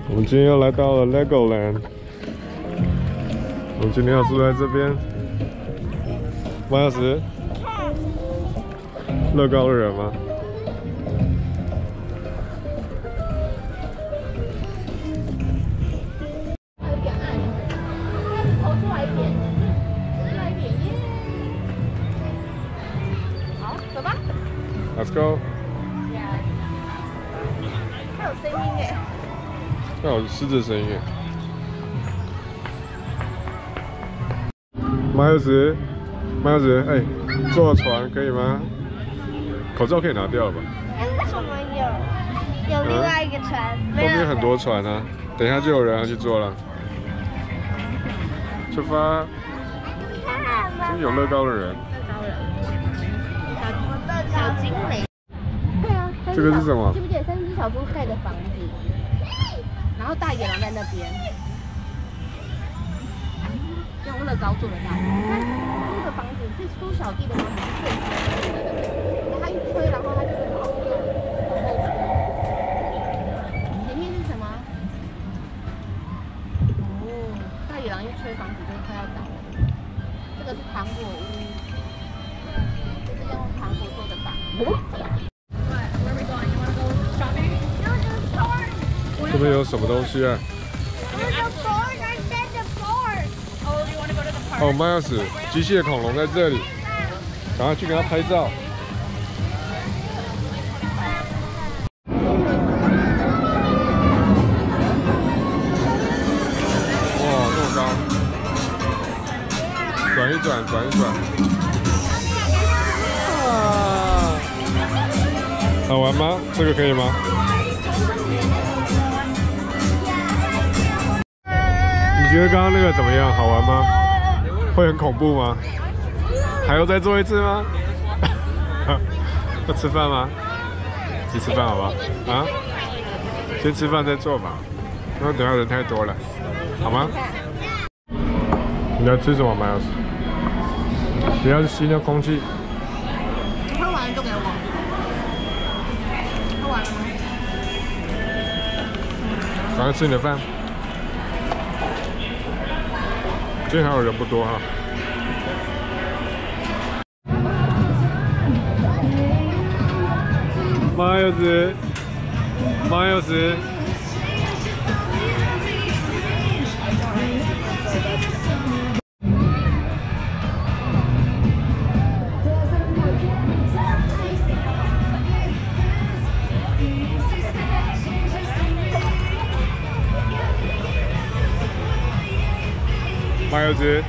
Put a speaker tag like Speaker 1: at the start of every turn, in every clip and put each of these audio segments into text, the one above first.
Speaker 1: 我们今天又来到了 Legoland， 我们今天要住在这边。马小时，乐高的人吗？
Speaker 2: 有点暗，投出来一点，出来一点耶！好，走吧。
Speaker 1: Let's go。
Speaker 2: 它有声音哎。
Speaker 1: 那有狮子声音耶。马小时，哎，坐船可以吗？口罩可以拿掉了吧？
Speaker 2: 为什么有另外一个船？
Speaker 1: 后面很多船啊，等一下就有人要去坐了。出发！真有乐高的人。
Speaker 2: 小精灵。对啊。
Speaker 1: 这个是什么？
Speaker 2: 记不记得三只小猪盖的房子？然后大野狼在那边，用乐高做的大野狼。那个房子是苏小弟的房子，是最高的。他一吹，然后他就会跑掉，往后吹。前面是什么？哦，大野狼一吹，房子就快要倒了。这个是糖果屋，这是用糖果做的房子。
Speaker 1: 这边有什么东西啊？哦，马小时，机械恐龙在这里，赶快去给它拍照。哇，那么高！转一转，转一转。啊！好玩吗？这个可以吗？你觉得刚刚那个怎么样？好玩吗？会很恐怖吗？还要再做一次吗？要吃饭吗？去吃饭好不好？啊？先吃饭再做吧，因为等下人太多了，好吗？你要吃什么，马小时？不要吸那空气。
Speaker 2: 喝完了就给我。喝完了吗？
Speaker 1: 赶快吃你的饭。今天还有人不多哈。马小时，马小时。马小时，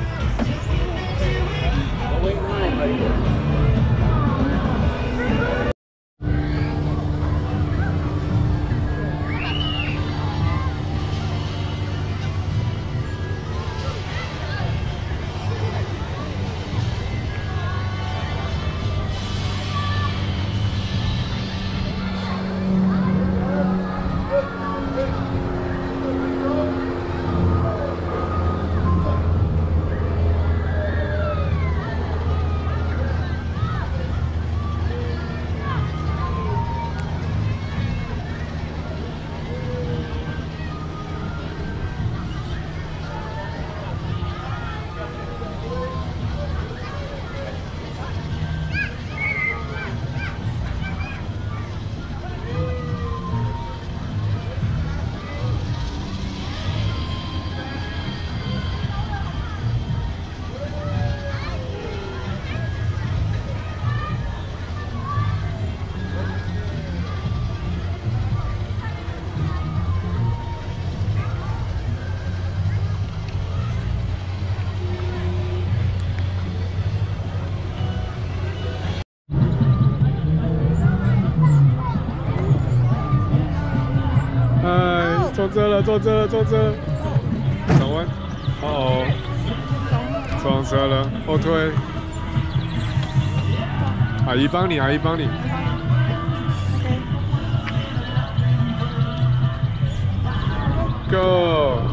Speaker 1: 坐这了，坐这了，坐这了。转弯，哦，撞车了，后退。阿姨帮你，阿姨帮你。Go。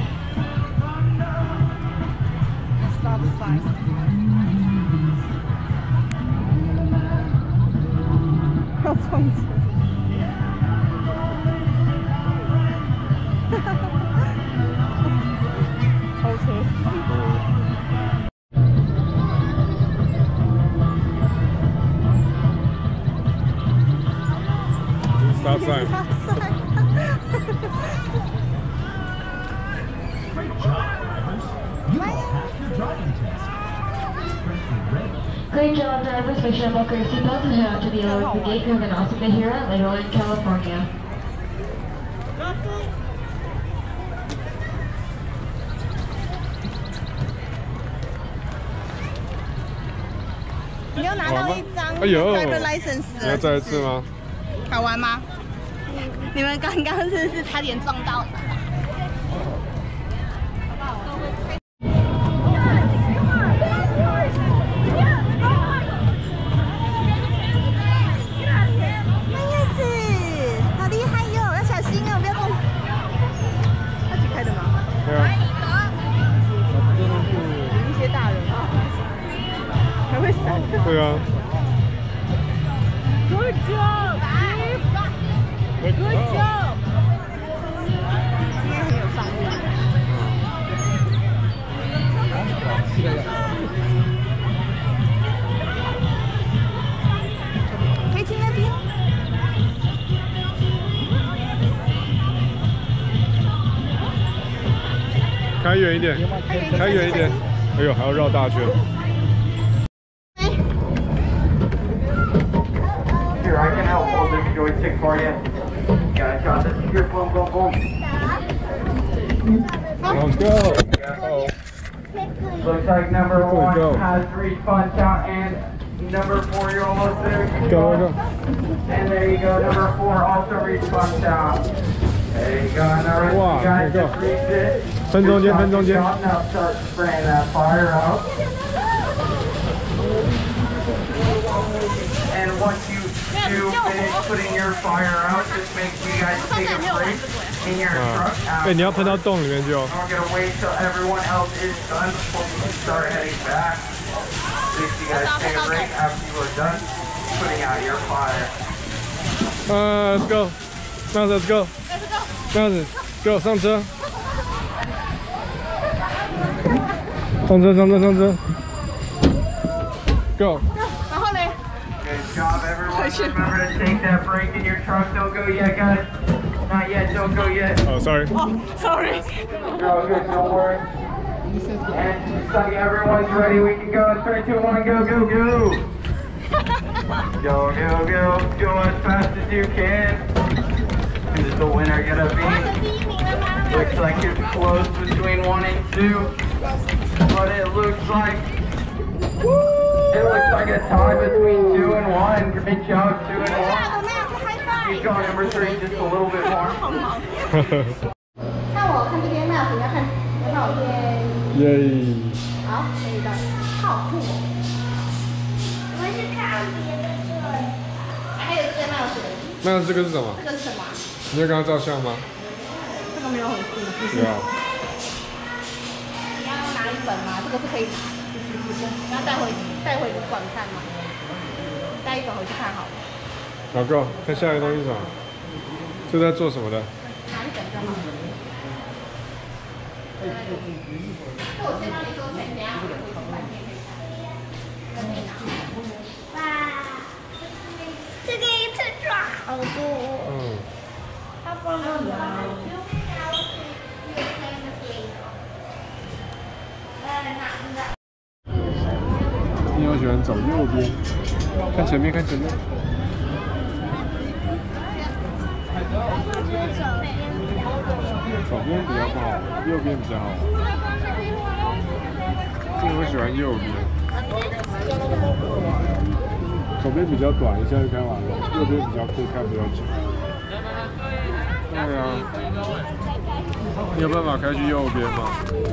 Speaker 2: Stop sign.
Speaker 3: 撞车。超车。
Speaker 1: Stop sign.
Speaker 4: Great job, drivers. Make sure to buckle your seatbelts and head out to the yellow the gate. We're going to also be here at Legoland, California.
Speaker 3: 你要拿到一张 driver license
Speaker 1: 你要再一次吗？
Speaker 3: 好玩吗？你们刚刚是不是差点撞到？那叶子好厉害哟，要小心哦，不要动。他举开的吗？
Speaker 1: 对啊。
Speaker 3: 有一些大人啊，还会闪。
Speaker 1: 对啊。
Speaker 3: Good job, Good job. 今天很有上路。可以去那边。
Speaker 1: 开远一点，开远一点。哎呦，还要绕大圈。
Speaker 5: Here, I can help hold this joystick for you. Got a shot. This is your boom, boom, boom.
Speaker 1: Let's go. Oh.
Speaker 5: Looks like number one has reached punch out, and number 4, you're almost there.
Speaker 1: Go.
Speaker 5: And there you go. Number 4 also reached punch out. There you go. And the rest of you guys just reached it.
Speaker 1: 分中间，分中间。
Speaker 5: Now start spraying that fire out. And once you do finish putting your fire out, just make sure you guys take a break in your truck.
Speaker 1: 哎，你要喷到洞里面去哦。
Speaker 5: We're gonna wait till everyone else is done before we start heading back. Make sure you guys take a break after you are done putting out your fire.
Speaker 1: Let's go. Now let's go. Now let's go. 上车。上车，上车，上车。Go.
Speaker 3: 然后嘞？
Speaker 5: Good job, everyone. Remember to take that break in your truck. Don't go yet, guys. Not yet. Don't go yet.
Speaker 1: Oh, sorry.
Speaker 3: Oh, sorry.
Speaker 5: You're all good. Don't worry. And looks like everyone's ready. We can go. 3, 2, 1, go, go, go. Go, go, go. Go as fast as you can. Who's the winner gonna be? Looks like it's close between 1 and 2. But it looks like... It looks like a tie between 2 and 1. Great job, 2 and 1. Keep going, number 3, just a little bit more.
Speaker 2: 看我看这边，Miles，你要看我这边。
Speaker 1: 耶！
Speaker 2: 好，可以的，好酷哦。我们是看别的队。还有这个 Miles。
Speaker 1: 那这个是什么？
Speaker 2: 这个是什么？
Speaker 1: 你要跟他照相吗？
Speaker 3: 这个没有很酷，
Speaker 1: 不要。
Speaker 2: 你要拿一本吗？这个是可以拿的。你要带回馆看吗？带一本回去看好了。
Speaker 1: 老哥，看下一个东西是什么？这在做什么的？
Speaker 2: 拿一本就好了。那我先帮你收钱，等下我回去饭店可以看。跟你拿。哇，这个一次抓好多。
Speaker 1: 嗯。
Speaker 2: 他放了吗？
Speaker 1: 你有喜欢走右边，看前面，看前面。左边比较不好，右边比较好。这个我喜欢右边，左边比较短，一下就开完了；右边比较可以看比较久。对啊，你有办法开去右边吗？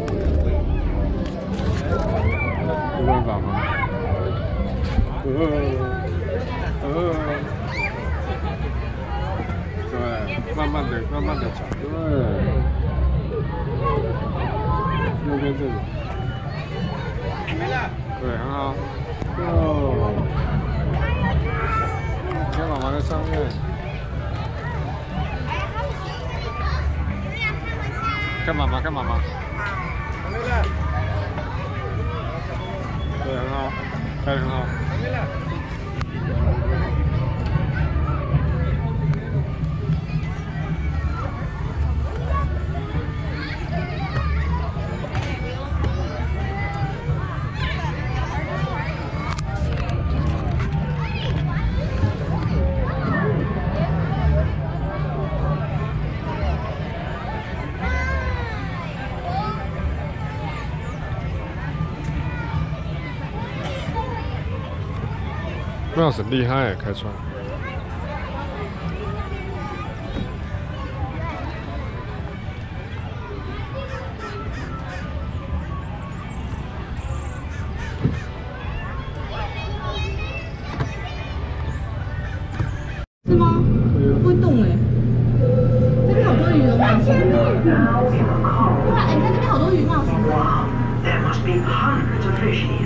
Speaker 1: 有办法吗？对，慢慢的转，对，右边这里，对，很好， 你看妈妈在上面。看妈妈，看妈妈。对，很好，拍得很好。麦老师厉害耶，开船。
Speaker 2: 是吗？会动哎。这边好多鱼有冒险。对啊，哎，你看这边好多鱼冒险。
Speaker 6: There must be hundreds of fish here.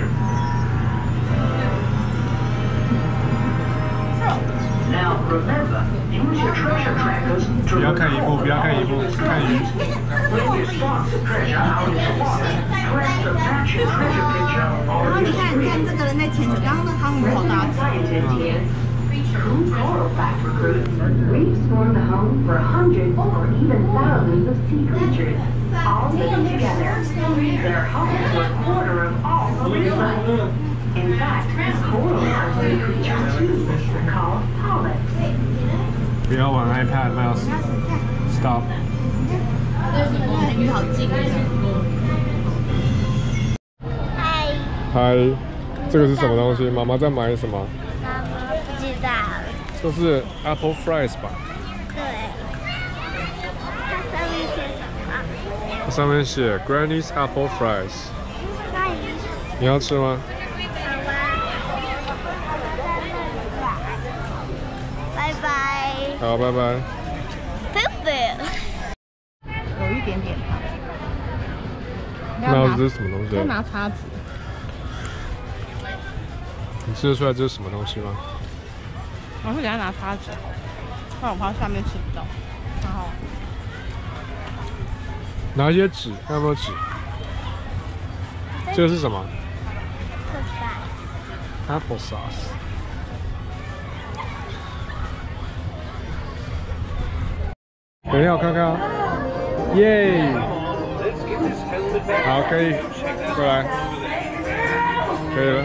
Speaker 6: Now remember, use your treasure trackers to
Speaker 1: 不要看一步，不要看一步，看鱼。
Speaker 6: when you spot the treasure out of the water, press the match your treasure picture
Speaker 3: 然后
Speaker 6: on
Speaker 3: 你
Speaker 6: your
Speaker 3: 看，你看
Speaker 6: screen.
Speaker 3: 这个人在潜水，刚刚那汤鱼好大
Speaker 6: Resident
Speaker 3: 只。
Speaker 6: scientist here. True coral fact recruits. We've spawned the home for hundreds or even thousands of sea creatures, all living together. Their homes were a quarter of all marine life. In fact, coral are sea creatures too, called polyps.
Speaker 1: 不要玩 iPad， 麦老师。Stop。
Speaker 2: 鱼好近。
Speaker 3: 嗨，
Speaker 1: 嗨，这个是什么东西？妈妈在买什么？
Speaker 3: 妈妈不知道。
Speaker 1: 这是 Apple Fries 吧？
Speaker 3: 对。它上面写什么？
Speaker 1: 它上面写 Granny's Apple Fries。
Speaker 3: 那你
Speaker 1: 你要吃吗？
Speaker 3: 好啊。拜拜。
Speaker 1: 好，拜拜。
Speaker 3: 拜拜。
Speaker 2: 有一点点烫。
Speaker 1: 麦老师，这是什么东西？
Speaker 2: 要拿叉子。
Speaker 1: 你吃得出来这是什么东西吗？
Speaker 2: 我会给他拿叉子，不然我怕下面吃不到。然后
Speaker 1: 拿一些纸，看有没有纸。这个是什么 ？Apple sauce。等一下，我看看啊。耶！好，可以，过来，可以了。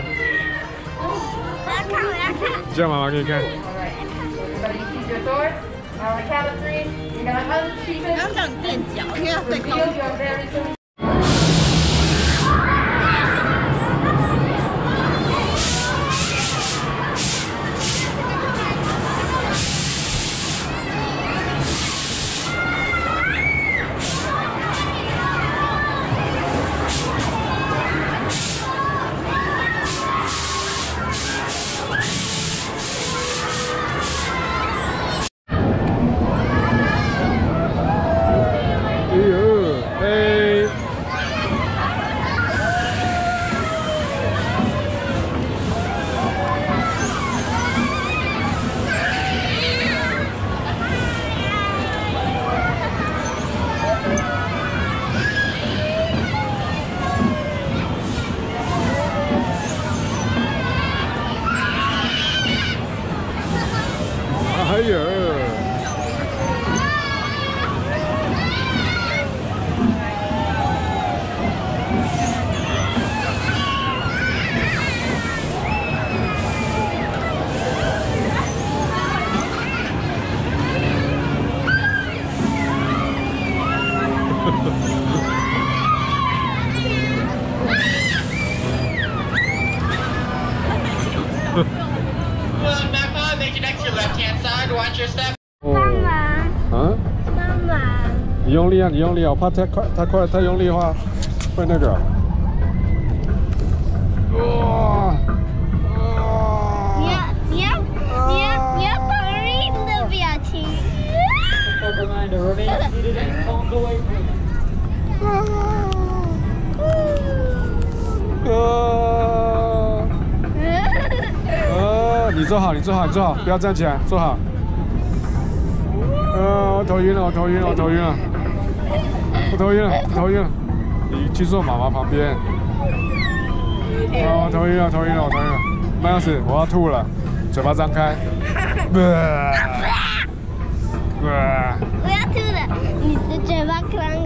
Speaker 1: 这样妈妈给你看。
Speaker 2: 刚刚叫你垫脚，因为要对抗。
Speaker 1: 哎呀！
Speaker 6: Back on, make it next to your left-hand side. Watch your step.
Speaker 1: 啊？
Speaker 3: 妈妈。
Speaker 1: 你用力啊！你用力啊！我怕太快，太用力的话会那个。哇！
Speaker 3: 你要绑硬的表情。
Speaker 1: 你坐好，你坐好，你坐好，不要站起来，坐好。我头晕了，我头晕了，我头晕了，我头晕了，我头晕了。你去坐妈妈旁边。我头晕了，头晕了，我头晕了。麦老师，我要吐了，嘴巴张开。
Speaker 3: 我要吐了，你的嘴巴张开。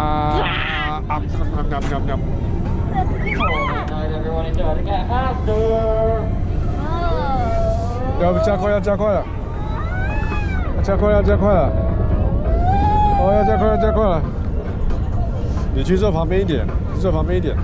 Speaker 1: 要加快，要加快了，加快，要加快了。哦，要加快，要加快了。你去坐旁边一点，你坐旁边一点。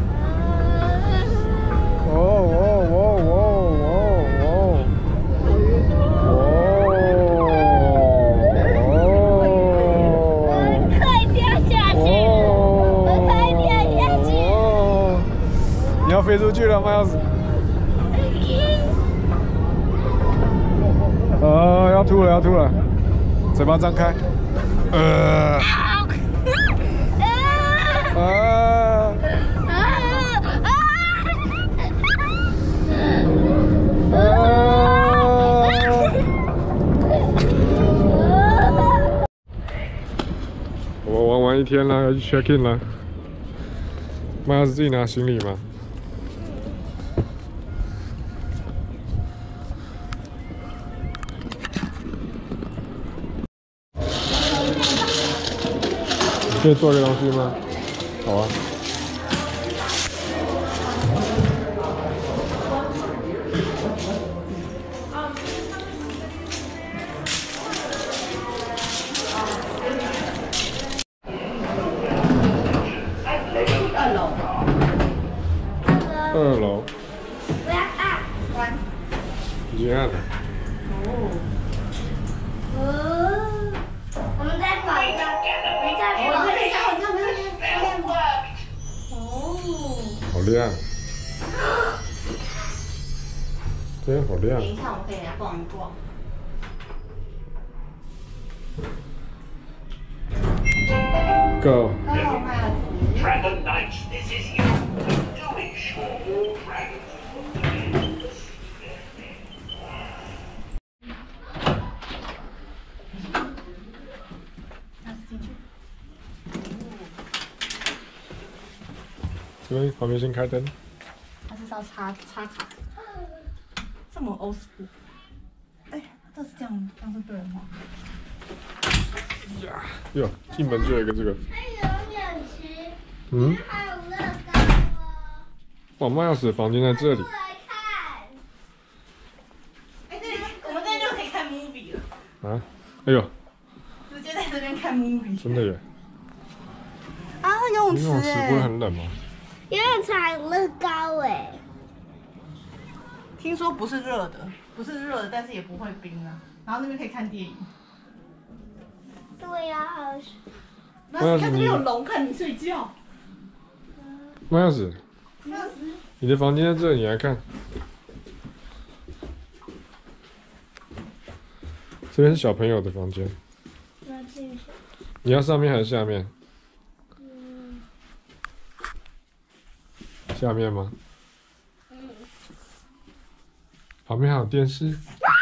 Speaker 1: 你要飞出去了，麦老师。要吐了，要吐了，嘴巴张开。我玩完一天了，要去 check in 了。麦老师自己拿行李吗？可以做个东西吗？好啊。2楼。
Speaker 3: 不要按。
Speaker 1: 已经按了。
Speaker 3: 我们在跑车，
Speaker 1: 好亮。对，好亮。
Speaker 2: 等一下，我们可以来逛一逛。
Speaker 1: Go.
Speaker 7: Dragon Knights, this is you. To ensure all dragons
Speaker 1: 这边旁边先开灯。
Speaker 2: 它是要插卡，这么 old school。哎，这是这样是对的吗？
Speaker 1: 哟，进门就有一个这个。
Speaker 3: 还有两只，
Speaker 1: 嗯。
Speaker 3: 还有乐高哦。
Speaker 1: 哇，麦老师的房间在这里。
Speaker 3: 来看。
Speaker 2: 哎，这里我们这边就可以看 movie 了。
Speaker 1: 啊？哎呦。
Speaker 2: 直接在这边看 movie。
Speaker 1: 真的耶。
Speaker 2: 啊，游泳池
Speaker 1: 游泳池不会很冷吗？
Speaker 3: 游泳池还有乐高哎。
Speaker 2: 听说不是热的，但是也不会冰啊。然后那边可以看电影。
Speaker 3: 对呀，好像。
Speaker 2: 然后你看这边有龙，看你睡觉。
Speaker 1: 麦老师，你的房间在这里，你来看。这边是小朋友的房间。你要上面还是下面？下面吗？旁边还有电视。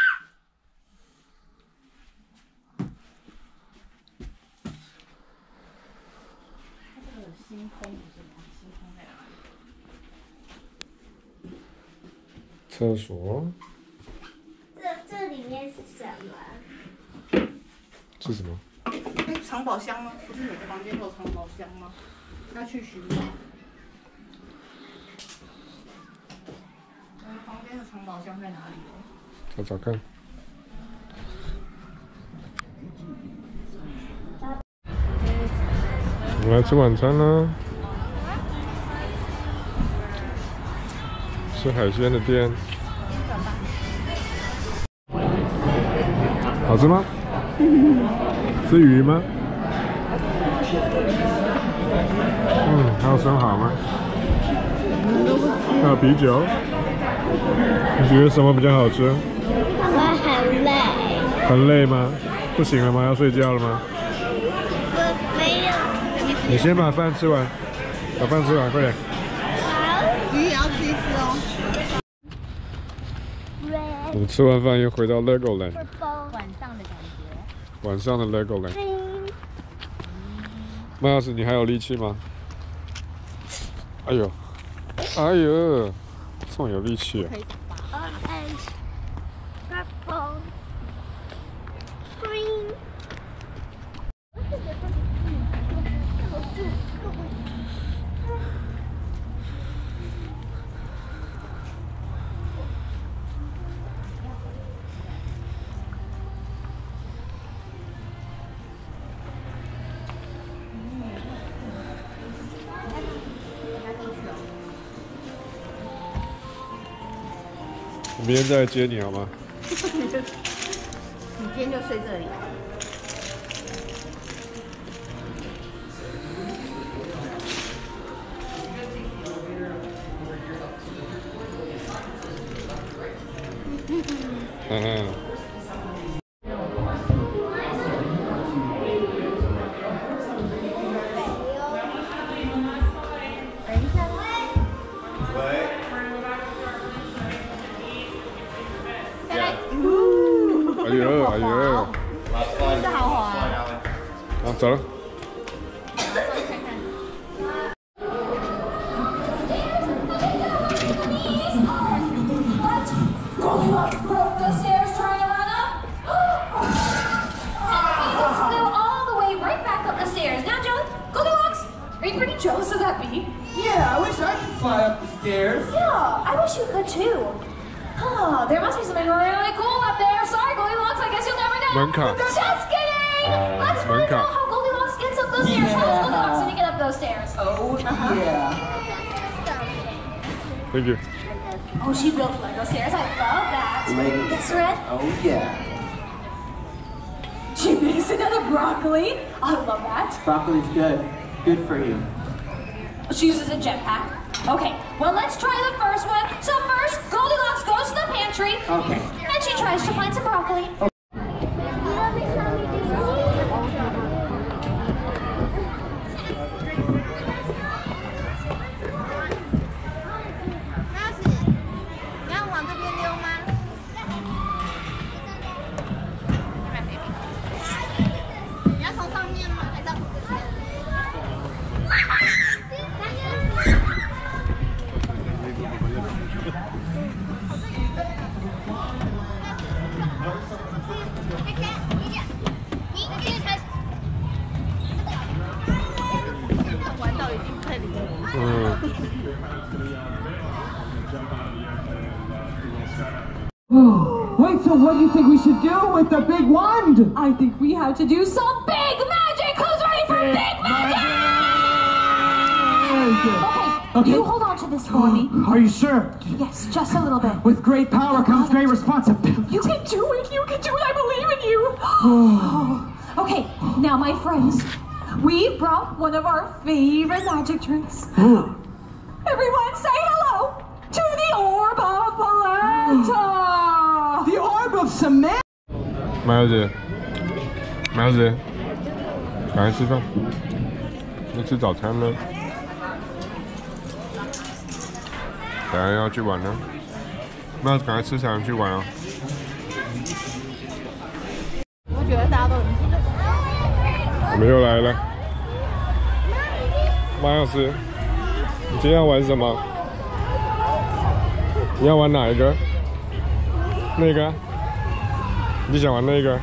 Speaker 1: 厕所。
Speaker 3: 这里面是什么？
Speaker 1: 是什么？
Speaker 2: 哎，藏宝箱吗？不是每个房间都有藏宝箱吗？要去寻找。我们房间的藏宝箱在哪里？
Speaker 1: 找找看。我们来吃晚餐啦！吃海鲜的店。好吃吗？是鱼吗？还有生蚝吗？还有啤酒。你觉得什么比较好吃？
Speaker 3: 我很累。
Speaker 1: 很累吗？不行了吗？要睡觉了吗？
Speaker 3: 我没有。
Speaker 1: 你先把饭吃完，把饭吃完，快点。
Speaker 2: 鱼也要吃一吃哦。
Speaker 1: 我们吃完饭又回到 Legoland，
Speaker 2: 晚上的感觉。
Speaker 1: 晚上的 Legoland。麦老师，你还有力气吗？哎呦，哎呦，这么有力气啊！
Speaker 2: Orange, purple, green.
Speaker 1: 我明天再来接你好吗？
Speaker 2: 你今天就睡这里。
Speaker 1: 嗯。哎呦哎呦！
Speaker 2: 这好滑啊！
Speaker 1: 啊，走了。
Speaker 8: Goldilocks broke the stairs trying to run up. And flew all the way right back up the stairs. Now, Joey, Goldilocks, are you pretty jealous of that bee?
Speaker 9: Yeah, I wish I could fly up the stairs.
Speaker 8: Yeah, I wish you could too. Huh, there must be something really cool up there. Sorry, Goldilocks, I guess you'll never know.
Speaker 1: 门卡。
Speaker 8: Just kidding! Let's find out how Goldilocks gets up those stairs. How does Goldilocks need to get up those stairs?
Speaker 9: Oh, yeah.
Speaker 1: Thank you.
Speaker 8: Oh, she built Lego stairs. I love that.
Speaker 9: Lego.
Speaker 8: Yes, Red?
Speaker 9: Oh, yeah.
Speaker 8: She makes another broccoli. I love that.
Speaker 9: Broccoli's good. Good for you.
Speaker 8: She uses a jetpack. Okay, well, let's try the first one. So first, Goldilocks goes to the pantry.
Speaker 9: Okay.
Speaker 8: And she tries to find some broccoli.
Speaker 9: Wait, so what do you think we should do with the big wand?
Speaker 8: I think we have to do some big magic. Who's ready for big magic? Okay, you hold on to this for me.
Speaker 9: Are you sure?
Speaker 8: Yes, just a little bit.
Speaker 9: With great power comes great responsibility.
Speaker 8: You can do it. You can do it. I believe in you. Okay, now my friends, we've brought one of our favorite magic tricks. Everyone say hello to the Orb of Polenta.
Speaker 9: The Orb of Cement.
Speaker 1: 麦小姐，麦小姐，赶快吃饭，要吃早餐了。等下要去玩了，那赶快吃才能去玩啊！
Speaker 2: 我觉得大家都很喜欢。
Speaker 1: 我们又来了，马老师，你今天要玩什么？你要玩哪一个？那个？你想玩那个？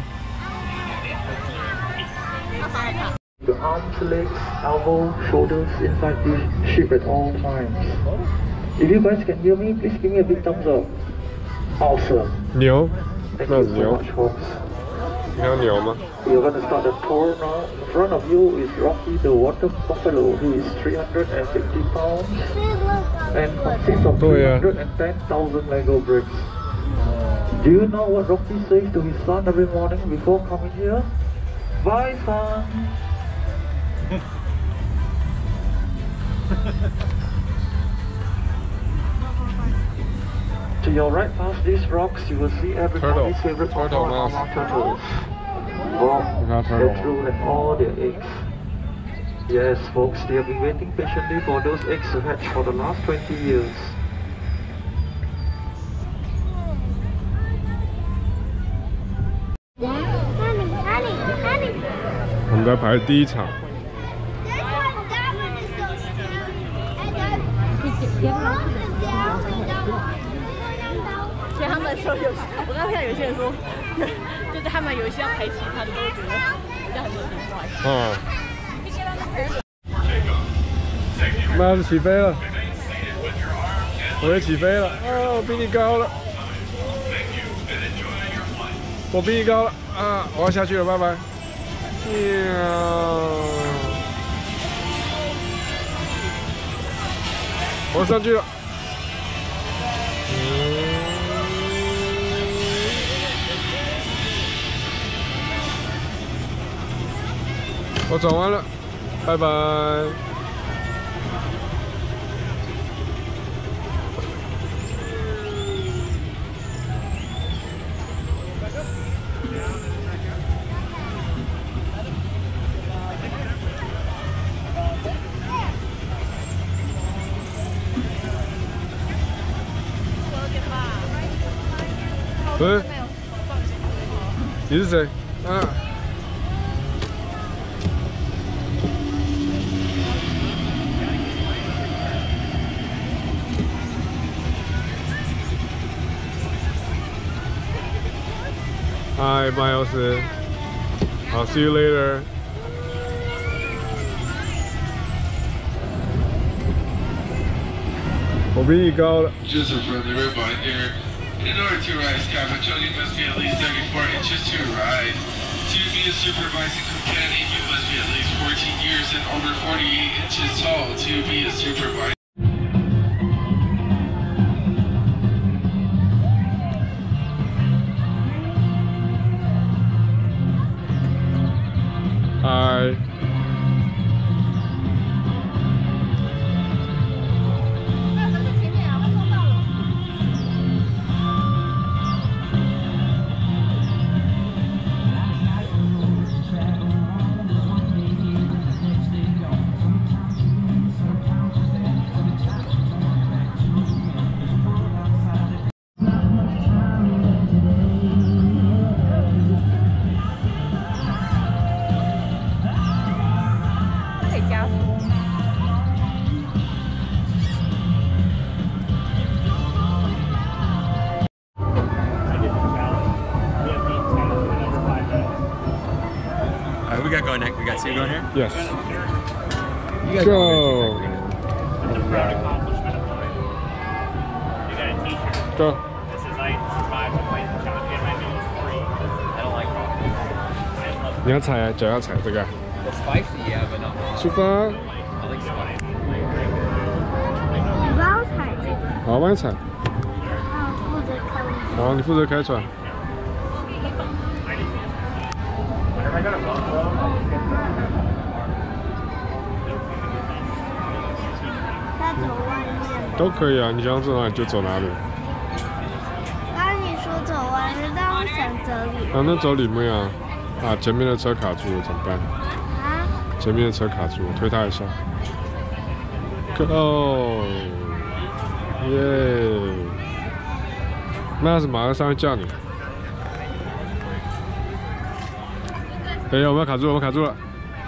Speaker 10: Your arms, legs, elbows, shoulders inside the ship at all times. If you guys can hear me, please give me a big thumbs up. Awesome.
Speaker 1: 牛，
Speaker 10: Thank
Speaker 1: 那
Speaker 10: you
Speaker 1: 是
Speaker 10: so
Speaker 1: 牛。
Speaker 10: much, folks.
Speaker 1: 你看牛吗？
Speaker 10: We're going to start the tour now. In front of you is Rocky the Water Buffalo, who is 350 pounds and consists of 310,000 Lego bricks. Do you know what Rocky says to his son every morning before coming here? Bye, son. To your right past these rocks, you will see everybody's favorite turtles. Bob, their true and all their eggs. Yes, folks, they have been waiting patiently for those eggs to hatch for the last 20 years.
Speaker 1: 在排第一场。
Speaker 2: 所以他们说有，我刚才有些人说，就是他们有一些要排其他的，都觉得这样很奇怪。
Speaker 1: 嗯。那要是起飞了，我也起飞了，哦，我比你高了，我比你高了啊！我要下去了，拜拜。我上去了。我转弯了，拜拜。喂，你是谁？啊。Hi, Miles. I'll see you later.
Speaker 11: Just a friendly reminder. In order to rise, cabin children must be at least 34 inches to rise. To be a supervising companion, you must be at least 14 years and over 48 inches tall. To be a supervisor.
Speaker 1: Hi.
Speaker 12: We got going next. We got two going here?
Speaker 1: Yes.
Speaker 12: You guys
Speaker 1: go.
Speaker 13: That's a proud accomplishment of mine. You got a t-shirt.
Speaker 1: Go.
Speaker 13: This is I survived the fight the champion. My meal is free. I don't like coffee. I love it.
Speaker 1: 你要踩啊，脚要踩这个。
Speaker 12: Well, spicy, yeah, but not.
Speaker 1: 出发。
Speaker 12: I like spicy.
Speaker 3: 你帮我踩这个。
Speaker 1: 好，我帮你踩。
Speaker 3: 负责开。
Speaker 1: 好，你负责开船。 都可以啊，你想走哪里就走哪里。
Speaker 3: 刚刚你说走完了，但我想走里面。
Speaker 1: 啊，那走里面啊，啊，前面的车卡住了，怎么办？
Speaker 3: 啊？
Speaker 1: 前面的车卡住了，推它一下。Go！ 耶！那是马上上去叫你。哎呀，我们要卡住了，我们卡住了。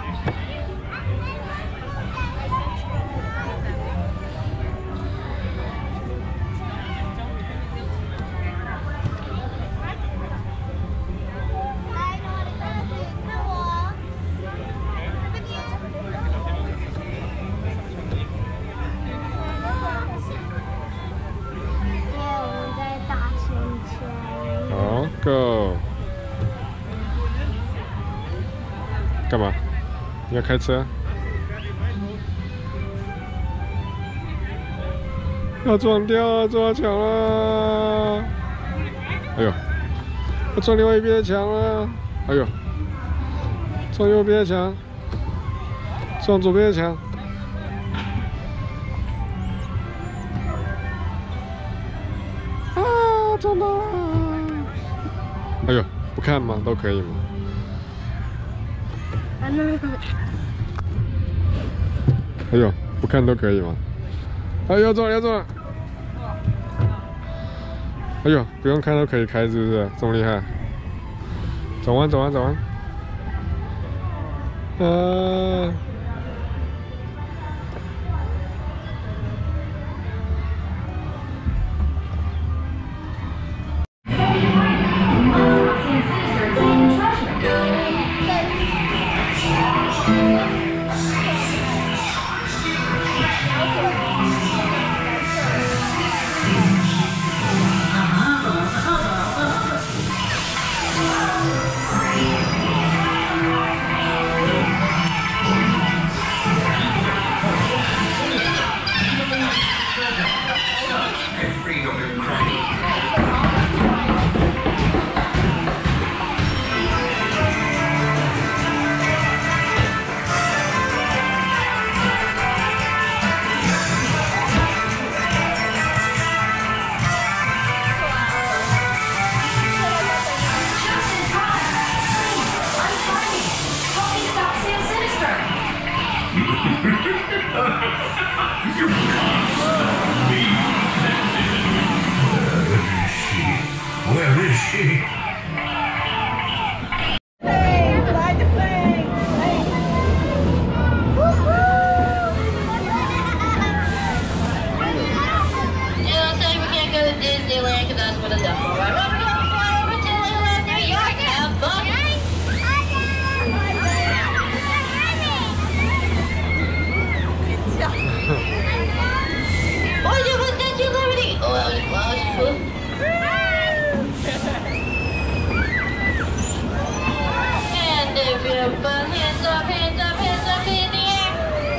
Speaker 1: 好 ，Go！ 干嘛？你要开车？要撞掉了，撞墙了！哎呦，要撞另外一边的墙了！哎呦，撞右边的墙，撞左边的墙。啊，撞到了！哎呦，不看吗？都可以吗？ 哎呦，不看都可以吗？哎呦，撞了，撞了！哎呦，不用看都可以开，是不是？这么厉害？转弯，转弯，转弯！ 啊！
Speaker 7: Where is she?
Speaker 14: Disneyland because that's where the duck will run. We're going to fly over to Disneyland, New York, have fun. Oh, you was Statue of Liberty. Oh, well, she was. And if you have fun, hands up, hands up, hands up in the air.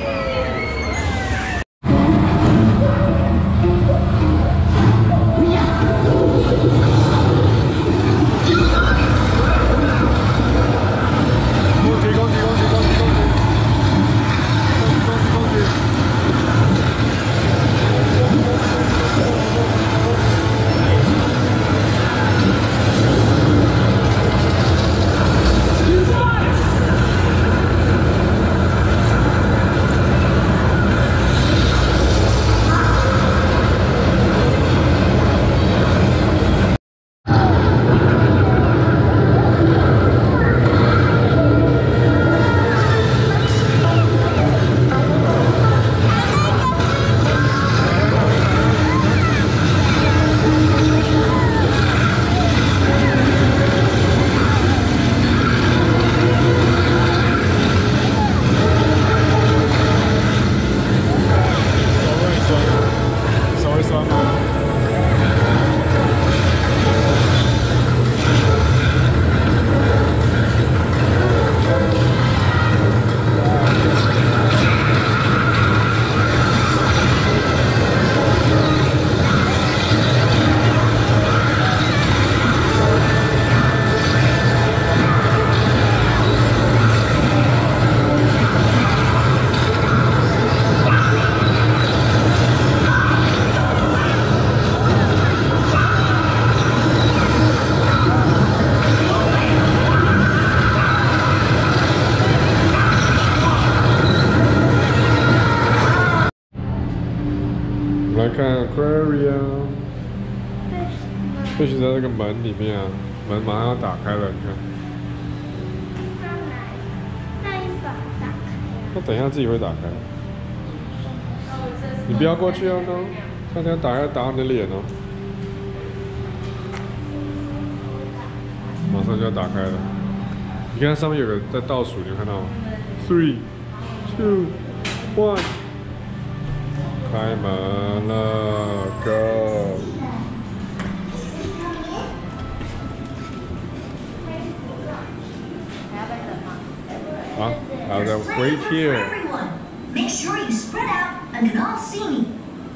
Speaker 1: 来看 aquarium， fish 在这个门里面啊，门马上要打开了，你看。那等一下自己会打开。你不要过去哦，它等下打开打你的脸哦。马上就要打开了，你看上面有个在倒数，你有看到吗 ？3、2、1。 开门了 ，Go！ 好，还有在 wait here。
Speaker 15: Make sure you spread out and can all see me.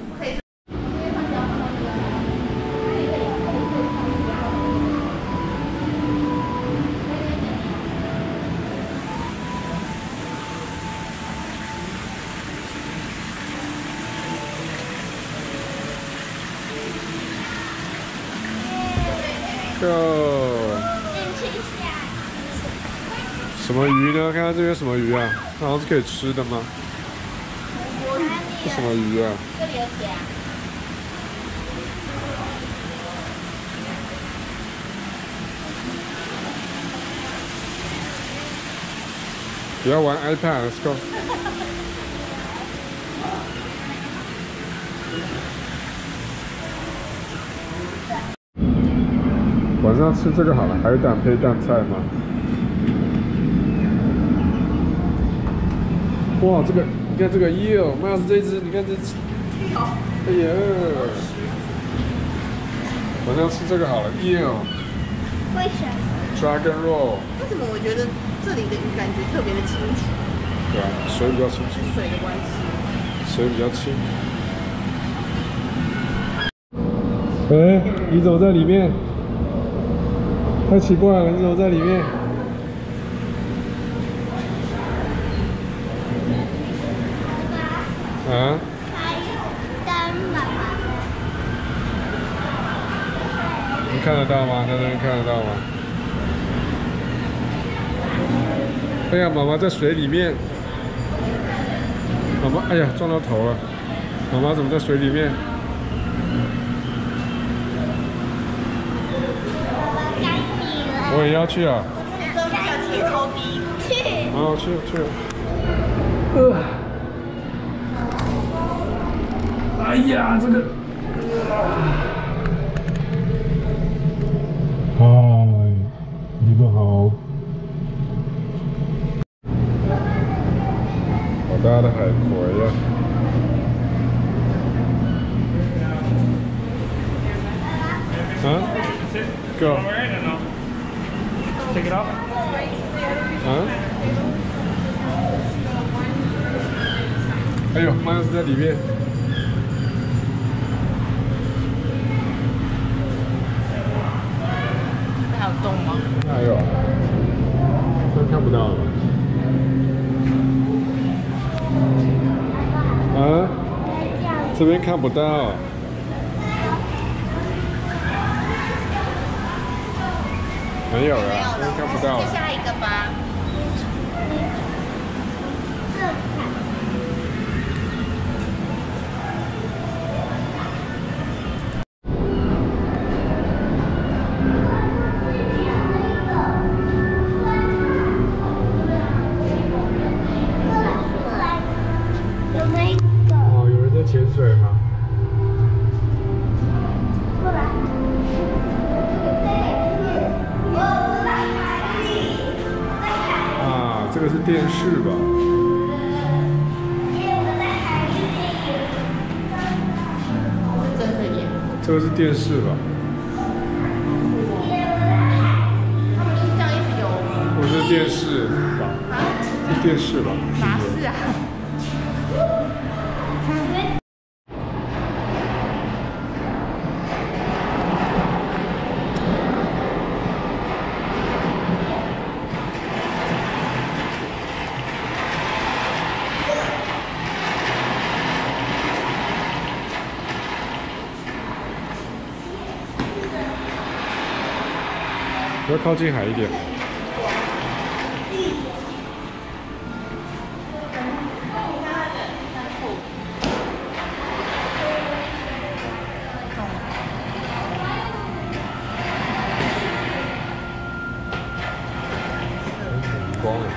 Speaker 1: Go！ 什么鱼呢？看看这边什么鱼啊？好像是可以吃的吗？是什么鱼啊？
Speaker 2: 这里有写啊。
Speaker 1: 不要玩 iPad，Let's go。晚上吃这个好了，海胆配蛋菜吗？哇，这个你看这个哟，麦老师这只，你看这只，哎呀，晚上吃这个好了哟。
Speaker 2: 为什么？
Speaker 1: Dragon roll。
Speaker 3: 为什么我觉得这里的鱼感觉特别的清楚？
Speaker 1: 对啊，水比较清楚。
Speaker 3: 水的关系。
Speaker 1: 水比较清。哎，你怎么在里面？太奇怪了，你怎么在里面？啊？
Speaker 2: 干妈妈。
Speaker 1: 你看得到吗？在那边看得到吗？哎呀，妈妈在水里面。妈妈，哎呀，撞到头了。妈妈怎么在水里面？我也要去啊。
Speaker 3: 价钱也超低。
Speaker 2: 去。
Speaker 1: 好，去。哎呀，这个。嗨，你们好。好大的海葵呀！啊 ？Go。
Speaker 13: Take it off.
Speaker 1: 啊？哎呦，妈是在里面。
Speaker 3: 还有洞吗？
Speaker 1: 还有，这看不到了。啊？这边看不到。没有了，这边看不到。
Speaker 3: 就下一个吧。
Speaker 1: 哦，有人在潜水吗？啊，这个是电视吧？
Speaker 3: 真的耶。
Speaker 1: 这个是电视吧？
Speaker 3: 他们印象一直有。
Speaker 1: 不是电视吧？是电视吧？
Speaker 3: 哪是啊？
Speaker 1: 比较靠近海一点。光了。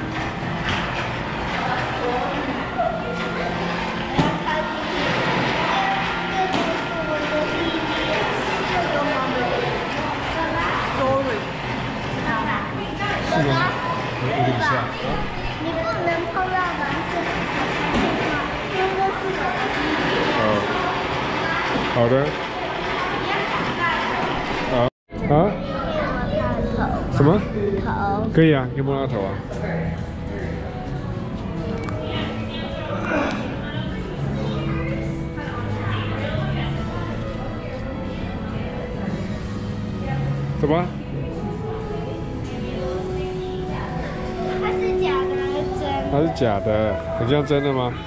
Speaker 1: 是吗？有点像。
Speaker 2: 你不能碰到蓝色的因为这是我的第一
Speaker 1: 好的。啊？什么？
Speaker 2: 头。
Speaker 1: 可以啊，可以摸他头啊。怎么？
Speaker 2: 它是假的还是真的？
Speaker 1: 它是假的，很像真的吗？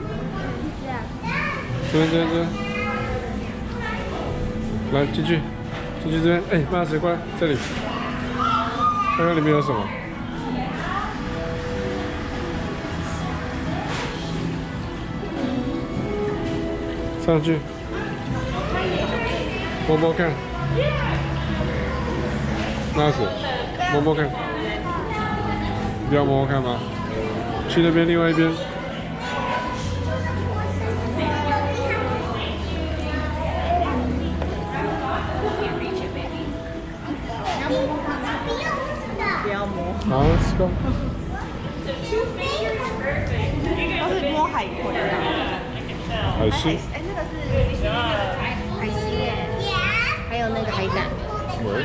Speaker 1: 真。来进去这边。哎，马老师过来这里，看看里面有什么。上去，摸摸看。马老师，摸摸看。你要摸摸看吗？ 去那边另外一边。
Speaker 3: 不要摸。
Speaker 1: 好，Let's go。
Speaker 3: 都是摸海葵啊。
Speaker 1: 海星。
Speaker 3: 哎，那个是海星哎，还有那个海胆。
Speaker 1: 喂。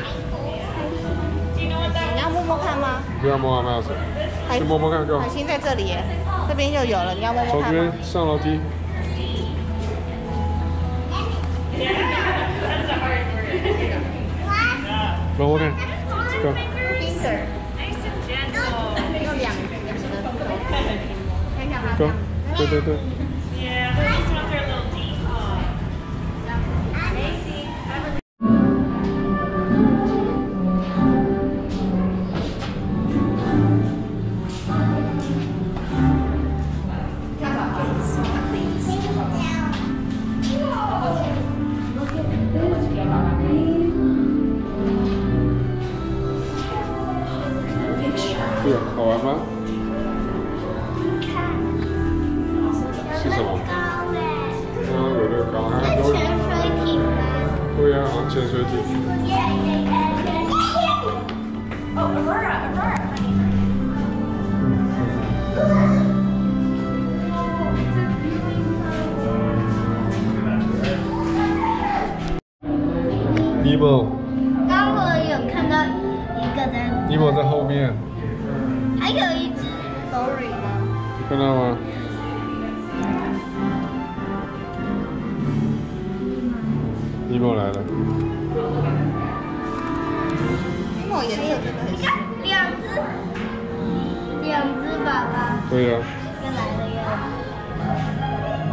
Speaker 3: 你要摸摸看吗？
Speaker 1: 不要摸啊，麦老师。去摸摸看，给我。
Speaker 3: 海星在这里耶，这边就有了，你要摸摸看吗？
Speaker 1: 从这边上楼梯。摸摸看，这个。
Speaker 3: Finger。有两个。看一下吗？
Speaker 1: 对对对。这个好玩吗？是什么？有乐高，还有潜水艇吗？对呀，好像潜水艇。尼莫。
Speaker 16: 刚我有看到一个人。
Speaker 1: 尼莫在后面。
Speaker 16: 还有一只 Dory 呢。
Speaker 1: 看到吗？尼莫来了。
Speaker 3: 尼莫颜色真的很像。
Speaker 16: 两只爸爸。
Speaker 1: 对呀。
Speaker 16: 又来了耶。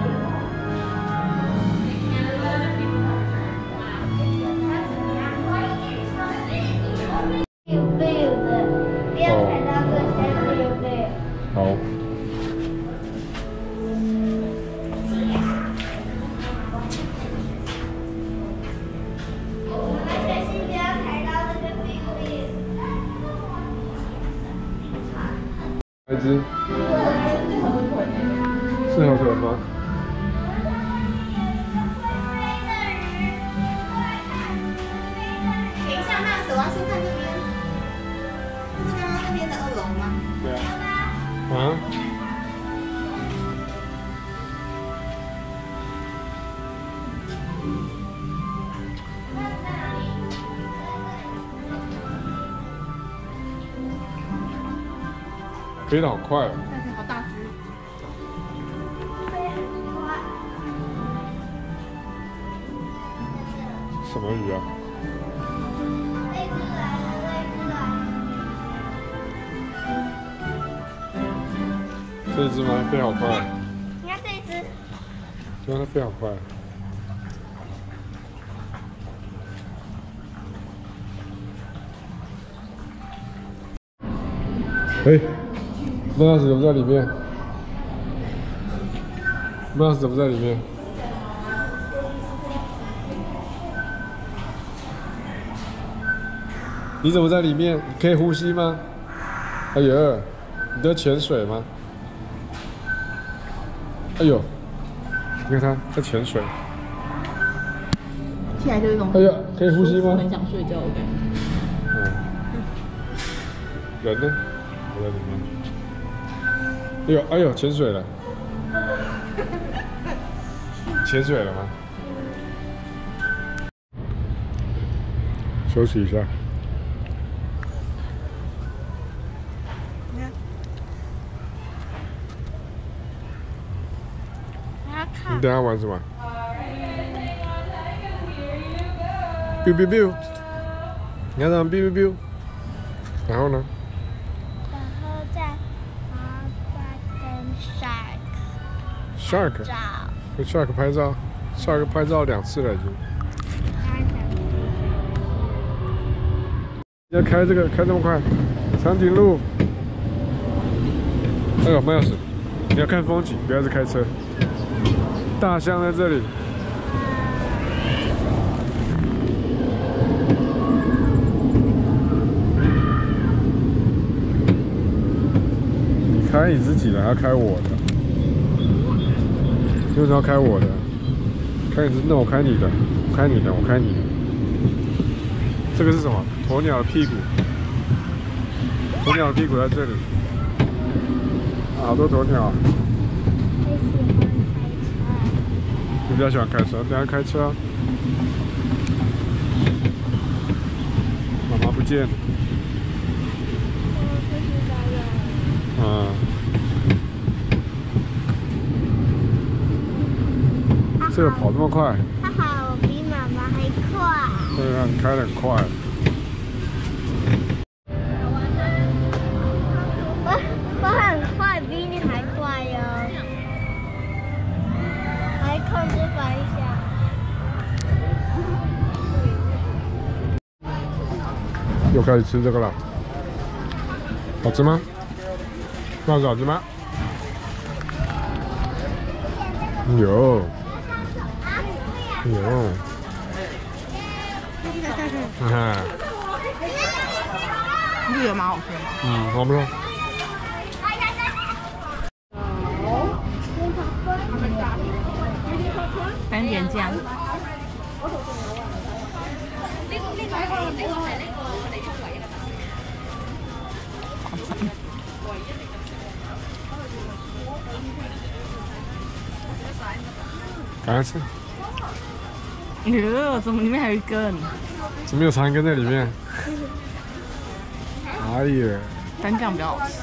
Speaker 1: 好。一只。是河豚吗？
Speaker 3: 等一下，那我要先看这边。这是刚刚那边的2楼吗？
Speaker 1: 对啊。啊？飞得好快哦！
Speaker 3: 但是好大只。
Speaker 1: 什么鱼啊？这一只吗？飞好快！
Speaker 16: 你看这一只。
Speaker 1: 对啊，它飞好快。哎，麦老师怎么在里面？麦老师怎么在里面？你怎么在里面？你可以呼吸吗？哎呦，你在潜水吗？哎呦，你看他在潜水。
Speaker 3: 起来就是那种。
Speaker 1: 哎呀，可以呼吸吗？
Speaker 3: 很想睡觉的感觉。
Speaker 1: 嗯。人呢？我在里面。哎呦，哎呦，潜水了。潜水了吗？休息一下。你等下玩什么 ？biu biu biu， 你看他们 biu biu biu， 然后呢？
Speaker 16: 然后再跟
Speaker 1: Shark 跟 Shark 拍照 ，Shark 拍照2次了已经。要开这个开这么快，长颈鹿。哎呦，麦老师，你要看风景，不要是开车。大象在这里。你开开你自己的，还要开我的？你为什么要开我的？开你那我开你的，我开你的，我开你的。这个是什么？鸵鸟的屁股。鸵鸟的屁股在这里。好多鸵鸟。你比较喜欢开车，等下开车啊。妈妈不见了。这个跑这么快？
Speaker 16: 哈哈，我比妈妈还快。
Speaker 1: 对啊，你开得很快。
Speaker 16: 我很快，比你还快哟。还控制方向。
Speaker 1: 又开始吃这个了，好吃吗？这样子好吃吗？有。有。哈哈。
Speaker 3: 你觉得蛮好吃的吗？
Speaker 1: 嗯，好不错。
Speaker 3: 沾点酱。
Speaker 1: 赶快吃。
Speaker 3: 怎么里面还有一根？
Speaker 1: 怎么有长一根在里面？哎呀！
Speaker 3: 单酱比较好吃。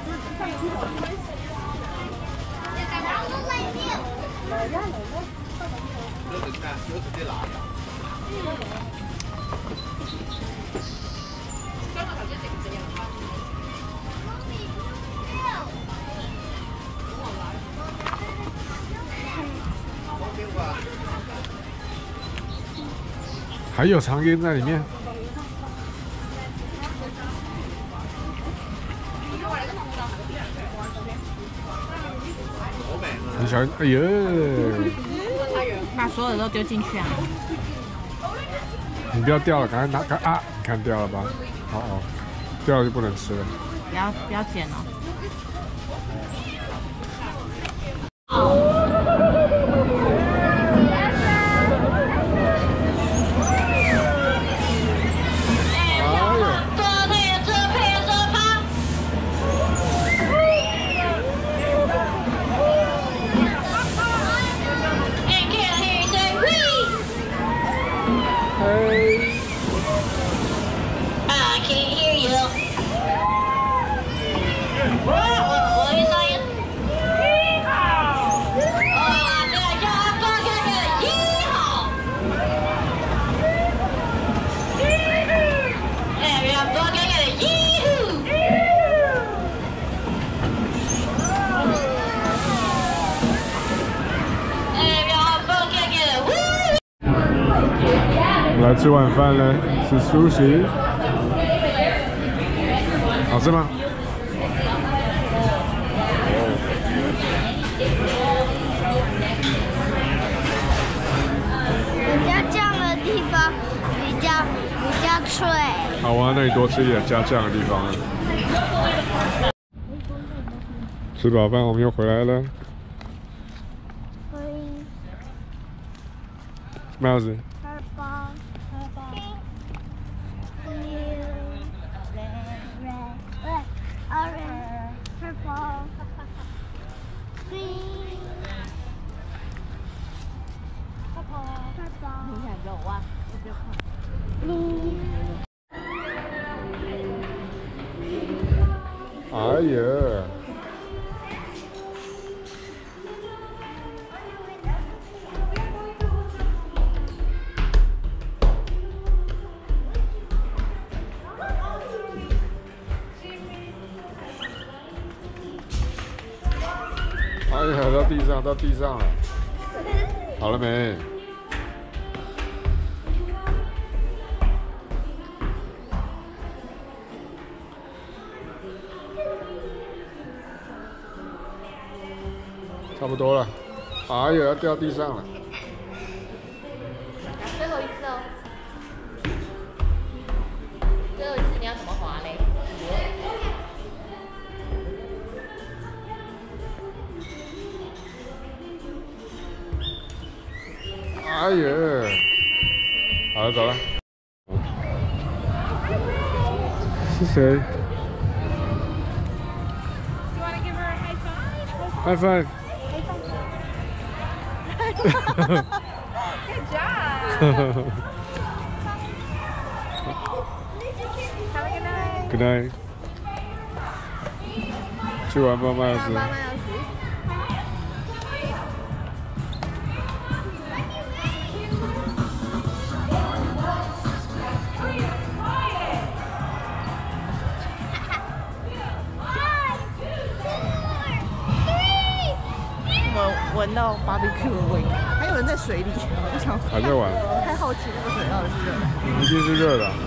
Speaker 1: 还有长根在里面。你想，哎呦！
Speaker 3: 把所有的都丢进去啊！
Speaker 1: 你不要掉了，赶快拿，啊！你看掉了吧？哦，掉了就不能吃了。
Speaker 3: 不要捡哦。
Speaker 1: 来吃晚饭了，吃sushi，好吃吗？
Speaker 16: 比较酱的地方比较脆。
Speaker 1: 好啊，那你多吃一点加酱的地方啊。吃饱饭，我们又回来了。麦子。哎呀！哎呀，到地上了，好了没？差不多了，哎呀，要掉地上了。
Speaker 2: 最后一次哦，最后一次你要怎么滑嘞？
Speaker 1: 好了，走了。是谁 ？High five!
Speaker 3: Good job. Have a good night.
Speaker 1: Good night. 去玩妈妈要吃。
Speaker 3: 我闻到 barbecue 的味道，还有人在水里，我想
Speaker 1: 还在玩。
Speaker 3: 我太好奇那个水到底是热的。
Speaker 1: 一定是热的。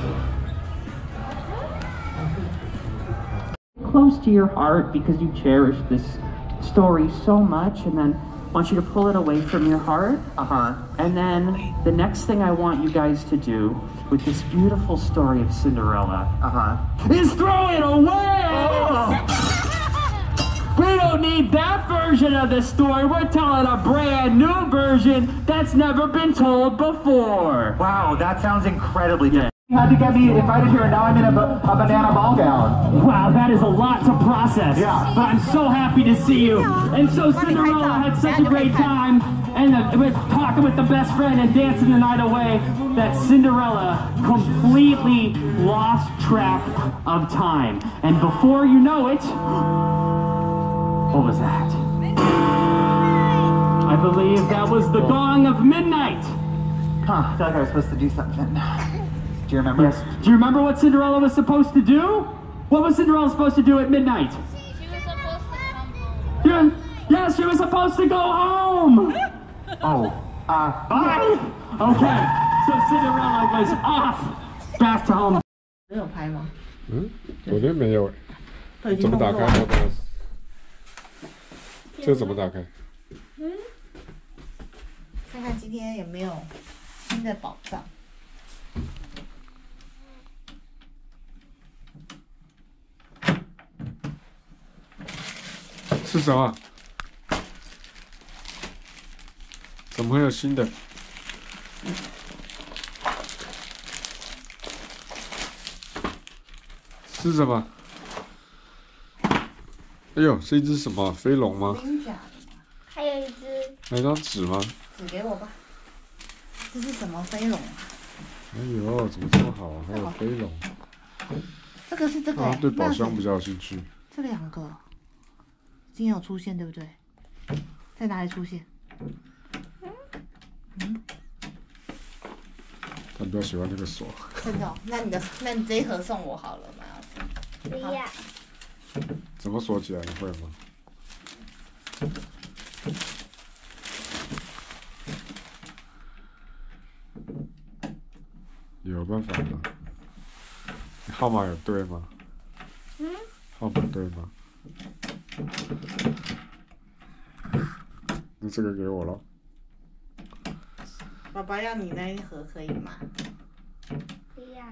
Speaker 9: Close to your heart because you cherish this story so much, and then I want you to pull it away from your heart. And then the next thing I want you guys to do with this beautiful story of Cinderella is throw it away! We don't need that version of the story. We're telling a brand new version that's never been told before.
Speaker 10: Wow, that sounds incredibly good. You had to get me invited here, and now I'm in a banana ball gown.
Speaker 9: Wow, that is a lot to process.
Speaker 10: Yeah.
Speaker 9: But I'm so happy to see you. And so Cinderella had such a great time, and with talking with the best friend and dancing the night away, that Cinderella completely lost track of time. And before you know it, what was that? I believe that was the gong of midnight.
Speaker 10: Huh, I feel like I was supposed to do something. Do you remember?
Speaker 9: Yes. Do you remember what Cinderella was supposed to do? What was Cinderella supposed to do at midnight?
Speaker 14: She was supposed to come home.
Speaker 9: Yes, she was supposed to go home. Bye. Okay, so Cinderella was off, back to home.
Speaker 3: 有拍吗？
Speaker 1: 昨天没有哎。怎么打开？这个怎么打开？
Speaker 3: 看看今天有没有新的宝藏。
Speaker 1: 是什么？怎么会有新的？是什么？哎呦，是一只什么飞龙吗？
Speaker 16: 还有一只。
Speaker 1: 还有一张纸吗？
Speaker 3: 纸给我吧。这是什么飞龙啊？
Speaker 1: 哎呦，怎么这么好啊？还有飞龙。
Speaker 3: 这个是这个。
Speaker 1: 对宝箱比较有兴趣。
Speaker 3: 这两个。 今天有出现对不对？在哪里出现？
Speaker 1: 他比较喜欢那个锁。
Speaker 3: 真的、哦？那你这一盒送我好了，马老师。
Speaker 16: 不要。
Speaker 1: 怎么锁起来？你会吗？有办法吗？号码有对吗？号码对吗？ 那这个给我了。
Speaker 3: 爸爸要你那一盒可以吗？
Speaker 16: 不要。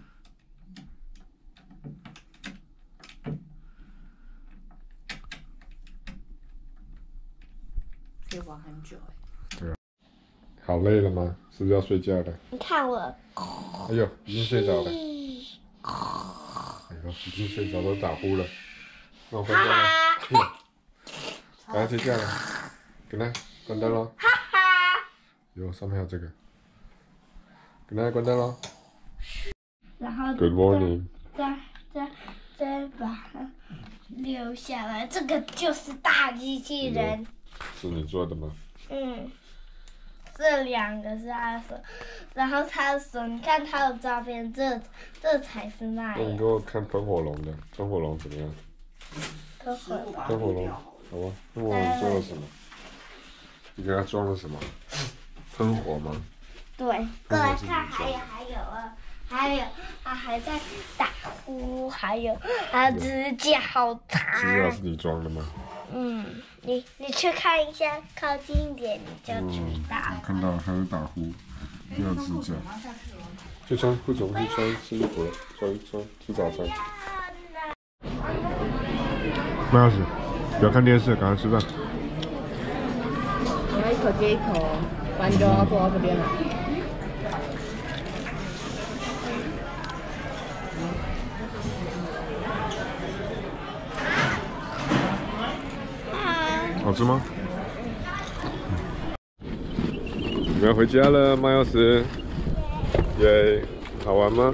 Speaker 3: 可以玩很久哎。
Speaker 1: 对啊。好累了吗？是不是要睡觉了？
Speaker 16: 你看我。
Speaker 1: 哎呦，已经睡着了。哎呦，已经睡着都打呼了。那我关灯了。赶快睡觉了。Good night， 关灯喽。
Speaker 16: 哈哈。
Speaker 1: 有上面还有这个。Good night， 关灯喽。
Speaker 16: 然后。
Speaker 1: Good morning。
Speaker 16: 再把它留下来，这个就是大机器人。
Speaker 1: 是你做的吗？
Speaker 16: 嗯。这两个是他的手，然后他的手，你看他的照片，这才是那样。
Speaker 1: 那你给我看喷火龙的，喷火龙怎么样？喷火龙，好吧。喷火龙做了什么？你给它装了什么？喷火吗？
Speaker 16: 对，过来看，还有，他还在打呼，还有他指甲好长。
Speaker 1: 指甲是你装的吗？
Speaker 16: 嗯，你去看一下，靠近一点你就知道。
Speaker 1: 我看到还有打呼，没有指甲。去穿不准去穿衣服了，穿吃早餐。麦老师，不要看电视，赶快吃饭。
Speaker 3: 我要一口接一口，不然你就要坐到这边来。
Speaker 1: 好吃吗？我们要回家了，马钥匙。耶，好玩吗？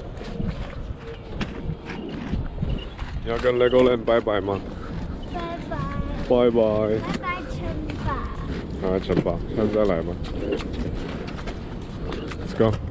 Speaker 1: 你要跟 Legoland 拜拜吗？
Speaker 16: 拜拜。
Speaker 1: 拜拜。
Speaker 16: 拜拜，城堡。
Speaker 1: 啊，城堡，下次再来吧。Let's go.